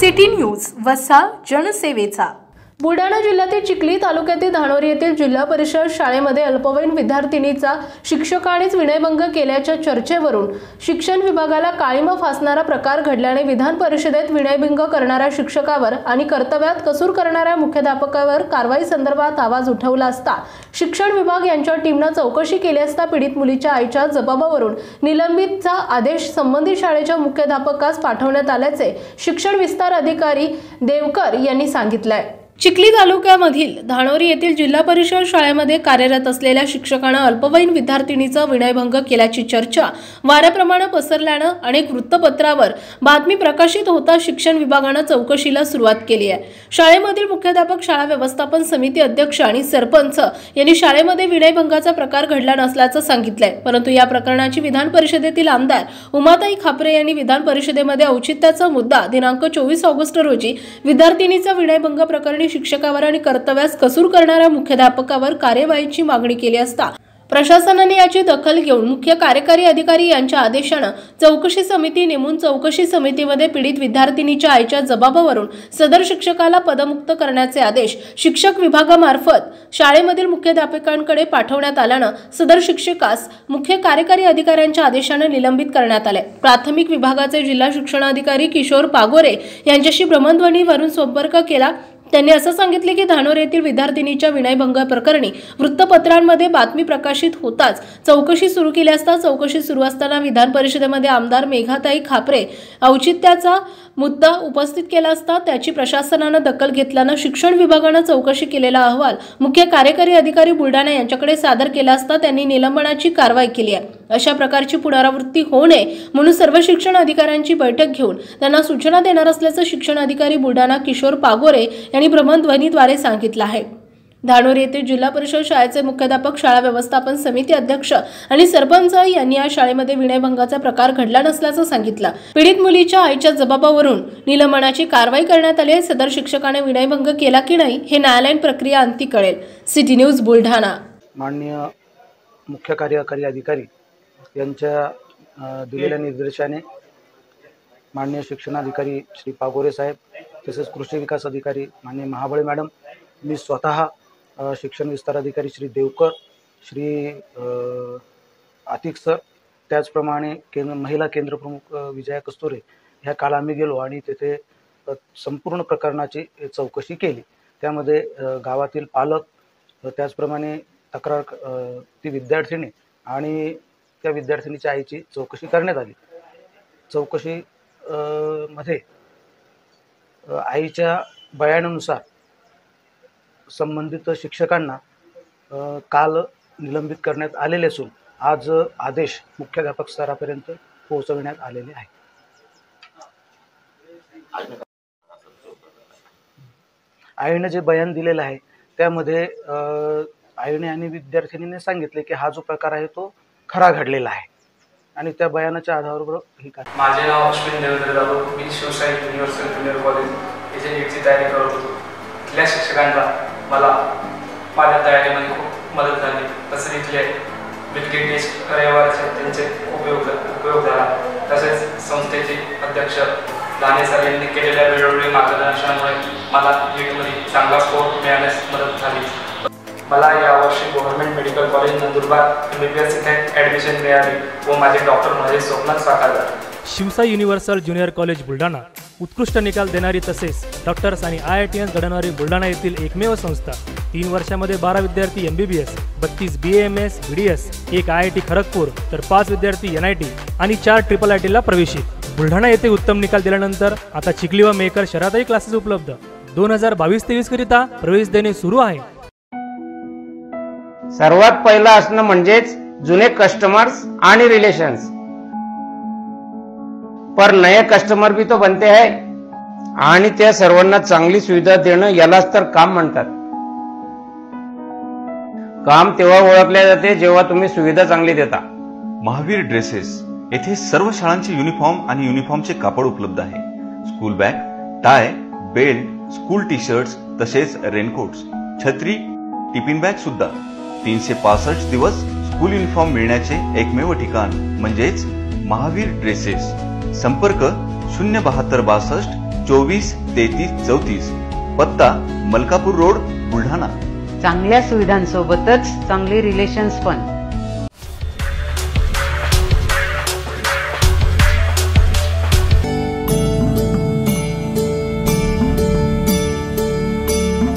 City news वसा जनसेवेचा। बुलढाणा जिल्ह्यातील चिखली तालुक्यातील धानोरी येथील जिल्हा परिषद शाळेमध्ये अल्पवयीन विद्यार्थिनीचा शिक्षकानेच विनयभंग केल्याच्या चर्चेवरून शिक्षण विभागाला काळीमा फासणारा प्रकार घडल्याने विधान परिषदेत विनयभंग करणाऱ्या शिक्षकावर आणि कर्तव्यात कसूर करणाऱ्या मुख्याध्यापकावर कारवाई संदर्भात आवाज उठवला असता शिक्षण विभाग यांच्या टीमने चौकशी केली असता पीडित मुलीच्या आईच्या जबाबावरून निलंबितचा आदेश संबंधित शाळेच्या मुख्याध्यापकास पाठवण्यात आल्याचे शिक्षण विस्तार अधिकारी देवकर यांनी सांगितले। चिखली तालुक्यामधील धानोरी येथील जिल्हा परिषद शाळेमध्ये कार्यरत असलेल्या शिक्षकाने अल्पवयीन विद्यार्थिनीचा विनयभंग केल्याची चर्चा वाऱ्याप्रमाणे पसरल्याने अनेक वृत्तपत्रावर बातमी प्रकाशित होता शिक्षण विभागाने चौकशीला सुरुवात केली आहे। शाळेमधील मुख्याध्यापक, शाळा व्यवस्थापन समिती अध्यक्ष आणि सरपंच यांनी शाळेमध्ये विनयभंगाचा प्रकार घडला नसल्याचं सांगितलंय, परंतु या प्रकरणाची विधान परिषदेतील आमदार उमाताई खापरे यांनी विधान परिषदेमध्ये औचित्याचा मुद्दा दिनांक 24 ऑगस्ट रोजी विद्यार्थिनीचा विनयभंग प्रकरणी शिक्षकावर आणि कर्तव्यास कसूर करणाऱ्या मुख्याध्यापकावर कार्यवाहीची मागणी केली असता प्रशासनाने याची दखल घेऊन मुख्य कार्यकारी अधिकारी यांच्या आदेशाने चौकशी समिती नेमून चौकशी समितीमध्ये पीडित विद्यार्थिनीच्या आईच्या जबाबावरून सदर शिक्षकाला पदमुक्त करण्याचे आदेश शिक्षक विभागामार्फत शाळेमधील मुख्याध्यापकांकडे पाठवण्यात आल्याने सदर शिक्षकास मुख्य कार्यकारी अधिकाऱ्यांच्या आदेशाने निलंबित करण्यात आले। प्राथमिक विभागाचे जिल्हा शिक्षणाधिकारी किशोर पागोरे यांच्याशी भ्रमणध्वनीवरून संपर्क केला। त्यांनी असं सांगितले की धानोरी येथील विद्यार्थिनीच्या विनयभंग प्रकरणी वृत्तपत्रांमध्ये बातमी प्रकाशित होताच चौकशी सुरू केली असता चौकशी सुरू असताना विधान परिषदेमध्ये आमदार मेघाताई खापरे औचित्याचा मुद्दा उपस्थित केला असता त्याची प्रशासनाने दखल घेतल्याने शिक्षण विभागाने चौकशी केलेला अहवाल मुख्य कार्यकारी अधिकारी बुलढाणा यांच्याकडे सादर केला असता त्यांनी निलंबनाची कारवाई केली आहे। अशा प्रकारची पुनरावृत्ती होऊ नये म्हणून सर्व शिक्षण अधिकाऱ्यांची बैठक घेऊन त्यांना सूचना देणार असल्याचं शिक्षण अधिकारी बुलढाणा किशोर पागोरे यांनी भ्रमणध्वनीद्वारे सांगितलं आहे। धानोरी येथील जिल्हा परिषद शाळेचे मुख्याध्यापक, शाळा व्यवस्थापन समिती अध्यक्ष आणि सरपंच यांनी या शाळेमध्ये विनयभंगाचा प्रकार घडला नसल्याचं सांगितलं। पीडित मुलीच्या आईच्या जबाबावरून निलंबनाची कारवाई करण्यात आली आहे। सदर शिक्षकाने विनयभंग केला की नाही हे न्यायालयीन प्रक्रिया अंती कळेल। City news Buldhana. माननीय मुख्य कार्यकारी अधिकारी यांच्या दिलेल्या निर्देशाने माननीय शिक्षणाधिकारी श्री पागोरे साहेब तसेच कृषी विकास अधिकारी माननीय महाबळे मॅडम, मी स्वतः शिक्षण विस्तार अधिकारी श्री देवकर, श्री आतिक सर, त्याचप्रमाणे महिला केंद्र प्रमुख विजया कस्तुरे ह्या काल आम्ही गेलो आणि तेथे संपूर्ण प्रकरणाची चौकशी केली। त्यामध्ये गावातील पालक, त्याचप्रमाणे तक्रार ती विद्यार्थिनी आणि त्या विद्यार्थिनीच्या आईची चौकशी करण्यात आली। चौकशी मध्ये आईच्या बयानानुसार संबंधित शिक्षकांना काल निलंबित करण्यात आलेले असून आज आदेश मुख्याध्यापक स्तरापर्यंत पोहोचवण्यात आलेले आहे। आईने जे बयान दिलेलं आहे त्यामध्ये आईने आणि विद्यार्थिनीने सांगितले की हा जो प्रकार आहे तो खरा घडलेला आहे आणि त्या बयानाच्या आधारावर ही कारवाई। माझे नाव अश्विन देवेंद्र जाधव, मी शिवशाही युनिव्हर्सल ज्युनियर कॉलेज येथे नीटची तयारी करत होतो। इथल्या शिक्षकांना मला माझ्या तयारीमध्ये खूप मदत झाली। तसेच इथले विलगेट टेस्ट रविवारचे त्यांचे उपयोग झाला। तसेच संस्थेचे अध्यक्ष दाने सर यांनी केलेल्या वेळोवेळी मार्गदर्शनामुळे मला नीटमध्ये चांगला स्कोर मिळण्यास मदत झाली। मला यावर्षी government medical college Nandurbar MBBS इथे ॲडमिशन मिळाली व माझे डॉक्टर माझे स्वप्न साकार झाले। Shivshahi universal junior college Buldhana उत्कृष्ट निकाल देणारी तसेच डॉक्टर्स आणि IITians घडवणारी बुलढाणा येथील एकमेव संस्था। 3 वर्षामध्ये 12 विद्यार्थी MBBS, 32 BAMS BDS, 1 IIT Kharagpur तर 5 विद्यार्थी NIT आणि 4 IIIT ला प्रवेशित। बुलढाणा येथे उत्तम निकाल दिल्यानंतर आता चिखली व मेकर शहरातही क्लासेस उपलब्ध। 2022-23 करिता प्रवेश देणे सुरू आहे। सर्वात पहिला असणं म्हणजेच जुने कस्टमर्स आणि रिलेशन्स, पर नए कस्टमर भी तो बनते हैं आणि त्या सर्वांना चांगली सुविधा देणं यालाच तर काम म्हणतात। काम तेव्हा ओळखले जाते जेव्हा तुम्ही सुविधा चांगली देता। महावीर ड्रेसेस येथे सर्व शाळांचे युनिफॉर्म आणि युनिफॉर्मचे कापड उपलब्ध आहे। School bag, tie, belt, school T-shirts तसेच रेनकोट्स, छत्री, टिफिन बॅग सुद्धा। 365 दिवस स्कूल युनिफॉर्म मिळण्याचे एकमेव ठिकाण म्हणजेच महावीर ड्रेसेस। संपर्क 07262 24 33 34, पत्ता मलकापूर रोड, बुलढाणा. चांगल्या सुविधांसोबतच चांगले रिलेशन्स पण.